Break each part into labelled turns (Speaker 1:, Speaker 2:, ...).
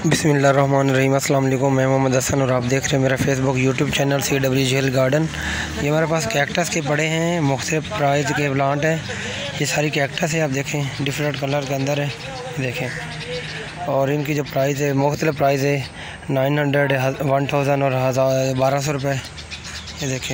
Speaker 1: बिस्मिल्लाहिर्रहमानिर्रहीम। अस्सलाम वालेकुम। मैं मोहम्मद हसन और आप देख रहे हैं मेरा Facebook YouTube channel CWGL garden. ये हमारे पास कैक्टस के पड़े हैं, मुख्तलिफ प्राइस के प्लांट हैं। ये सारी कैक्टस है, आप देखें डिफरेंट कलर के अंदर है, देखें। और इनकी जो प्राइस है मुख्तलिफ प्राइस है, 900, 1000 और 1200 रुपये, ये देखें।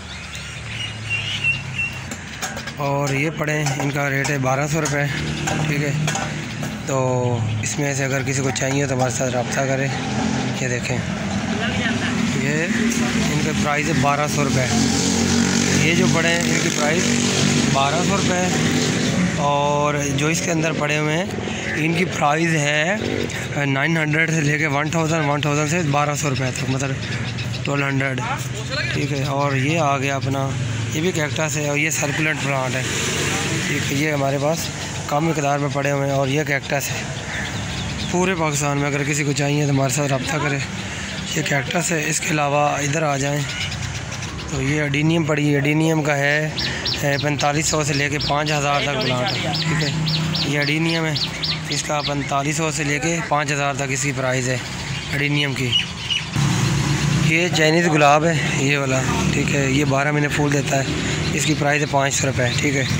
Speaker 1: और ये पड़े इनका रेट है 1200 रुपये, ठीक है। तो इसमें से अगर किसी को चाहिए तो हमारे साथ रब्ता करें। ये देखें, ये इनके प्राइस है 1200 रुपये। ये जो पड़े हैं इनकी प्राइस 1200 रुपये। और जो इसके अंदर पड़े हुए हैं इनकी प्राइस है 900 से लेके 1000 से 1200 रुपये तक, मतलब 1200, ठीक है। और ये आ गया अपना, ये भी कैक्टस है और ये सर्कुलेंट प्लांट है, ठीक है। ये हमारे पास कम मिकदार में पड़े हुए हैं और ये कैक्टस है पूरे पाकिस्तान में। अगर किसी को चाहिए तो हमारे साथ रब्ता करें। ये कैक्टस है। इसके अलावा इधर आ जाएं तो ये एडीनियम पड़ी है, एडीनियम का है 4500 से लेके 5000 तक प्लांट है, ठीक है। ये एडीनियम है, इसका 4500 से लेके 5000 तक इसकी प्राइस है एडीनियम की। ये चाइनीज़ गुलाब है ये वाला, ठीक है। ये 12 महीने फूल देता है, इसकी प्राइस है 500 रुपये, ठीक है।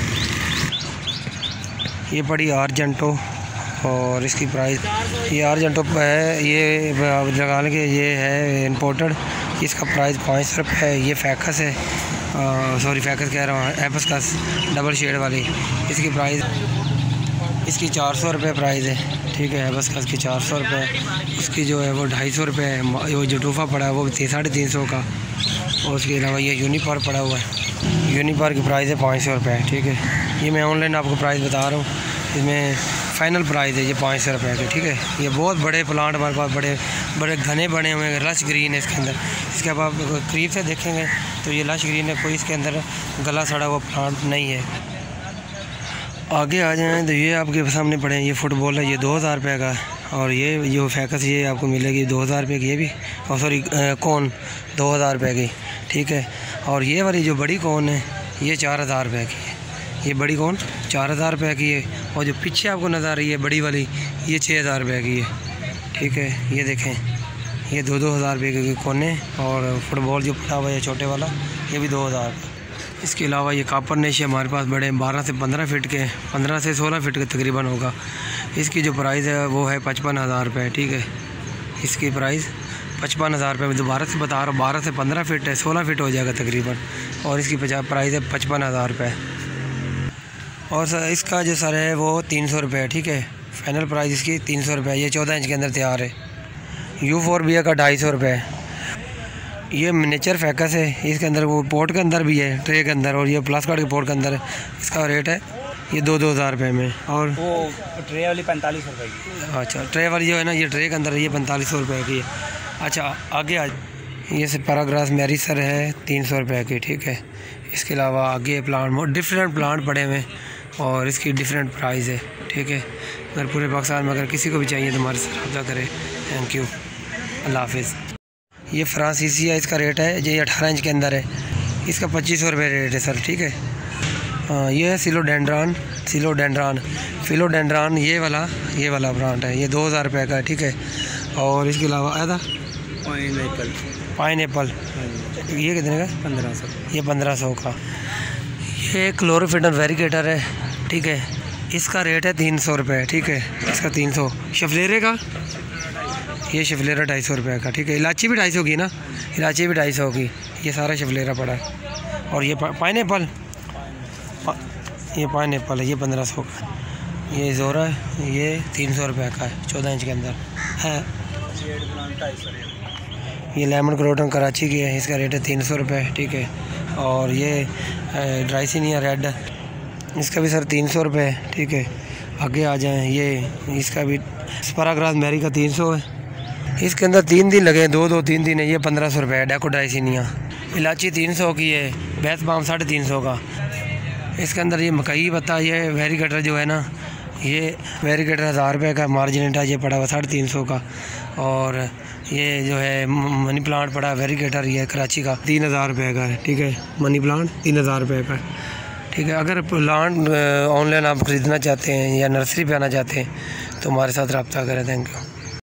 Speaker 1: ये पड़ी आर्जेंटो और इसकी प्राइस, ये आर्जेंटो है, ये लगा के ये है इम्पोर्टेड, इसका प्राइस 500 रुपये है। ये फैकस है, सॉरी फैकस कह रहा हूँ, एपस्कस डबल शेड वाली, इसकी प्राइस, इसकी 400 रुपये प्राइस है, ठीक है। एपस्कस की 400 रुपये। उसकी जो है वो 250 रुपये है। वो जो टूफा पड़ा है वो 350 का। और उसके अलावा ये यूनिपार पड़ा हुआ है, यूनिपार की प्राइस है 500 रुपये, ठीक है। ये मैं ऑनलाइन आपको प्राइस बता रहा हूँ, इसमें फ़ाइनल प्राइस है ये 500 रुपये के, ठीक है। ये बहुत बड़े प्लांट हमारे पास बड़े बड़े घने बने हुए हैं, रश ग्रीन है इसके अंदर। इसके अब आप करीब से देखेंगे तो ये लश ग्रीन है, कोई इसके अंदर गला सड़ा हुआ प्लांट नहीं है। आगे आ जाएँ तो ये आपके सामने पड़े हैं, ये फुटबॉल है, ये 2000 रुपये का। और ये जो फैकस ये आपको मिलेगी 2000 रुपये की, ये भी, और सॉरी कौन 2000 रुपये की, ठीक है। और ये वाली जो बड़ी कौन है ये 4000 रुपये की है, ये बड़ी कौन 4000 रुपये की है। और जो पीछे आपको नज़र आ रही है बड़ी वाली ये 6000 रुपये की है, ठीक है। ये देखें, ये 2-2000 रुपये के कोने। और फुटबॉल जो पड़ा हुआ है छोटे वाला ये भी 2000। इसके अलावा ये कापर नेश हमारे पास बड़े 12 से 15 फीट के, 15 से 16 फीट के तकरीबन होगा। इसकी जो प्राइस है वो है 55,000 रुपये, ठीक है। इसकी प्राइस 55,000 रुपये। मैं दोबारा से बता रहा हूँ, 12 से 15 फीट है, 16 फीट हो जाएगा तकरीबन। और इसकी प्राइस है 55,000 रुपये। और सर इसका जो सर है वो 300 रुपये है, ठीक है। फाइनल प्राइस इसकी 300 रुपये। ये 14 इंच के अंदर तैयार है। U4 का 250 रुपये। ये मिनिएचर फैकस है, इसके अंदर वो पोर्ट के अंदर भी है, ट्रे के अंदर, और ये प्लास कार्ड के पोर्ट के अंदर है। इसका रेट है ये 2-2000 रुपये में। और
Speaker 2: वो ट्रे वाली 45 रुपये की।
Speaker 1: अच्छा, ट्रे वाली जो है ना ये ट्रे के अंदर है, ये 4500 रुपये की है। अच्छा आगे आ, ये पैराग्रास मैरी सर है 300 रुपये की, ठीक है। इसके अलावा आगे प्लांट डिफरेंट प्लांट पड़े हुए हैं और इसकी डिफरेंट प्राइस है, ठीक है। अगर पूरे पाकिस्तान में अगर किसी को भी चाहिए तो हमारे साथ रब्ता करें। थैंक यू, अल्लाह हाफिज़। ये फ्रांसीसी है, इसका रेट है ये 18 इंच के अंदर है, इसका 2500 रुपये रेट है सर, ठीक है। ये है फिलोडेंड्रान ये वाला ब्रांड है, ये 2000 रुपये का है, ठीक है। और इसके अलावा आया था पाइनएप्पल, ये कितने का? 1500। ये 1500 का। ये क्लोरोफिडन वेरिगेटर है, ठीक है। इसका रेट है 300 रुपये, ठीक है। इसका 300। शफलेरे का, ये शफलेरा 250 रुपये का, ठीक है। इलायची भी 250 की ना, इलायची भी 250 की। ये सारा शफलेरा पड़ा है। और ये पाइनएप्पल, ये पाइनएप्पल है, ये 1500 का। ये ज़ोरा है, ये 300 रुपये का है, 14 इंच के अंदर है। ये लेमन क्रोटन कराची की है, इसका रेट है 300 रुपये, ठीक है। और ये ड्राइसिनिया रेड, इसका भी सर 300 रुपये, ठीक है। आगे आ जाएं, ये इसका भी पैराग्रास मैरी का 300 है। इसके अंदर 3 दिन लगे, 2-3 दिन है। ये 1500 रुपये है डेको ड्राइसिनिया। इलायची 300 की है, बैस बाम 350 का। इसके अंदर ये मकई पत्ता, ये वेरिगेटर जो है ना, ये वेरिगेटर 1000 रुपये का। मार्जिनेटा ये पड़ा हुआ 350 का। और ये जो है मनी प्लांट पड़ा वेरिगेटर, ये कराची का 3000 रुपये का है, ठीक है। मनी प्लांट 3000 रुपये का, ठीक है। अगर प्लांट ऑनलाइन आप ख़रीदना चाहते हैं या नर्सरी पे आना चाहते हैं तो हमारे साथ रब्ता करें। Thank you.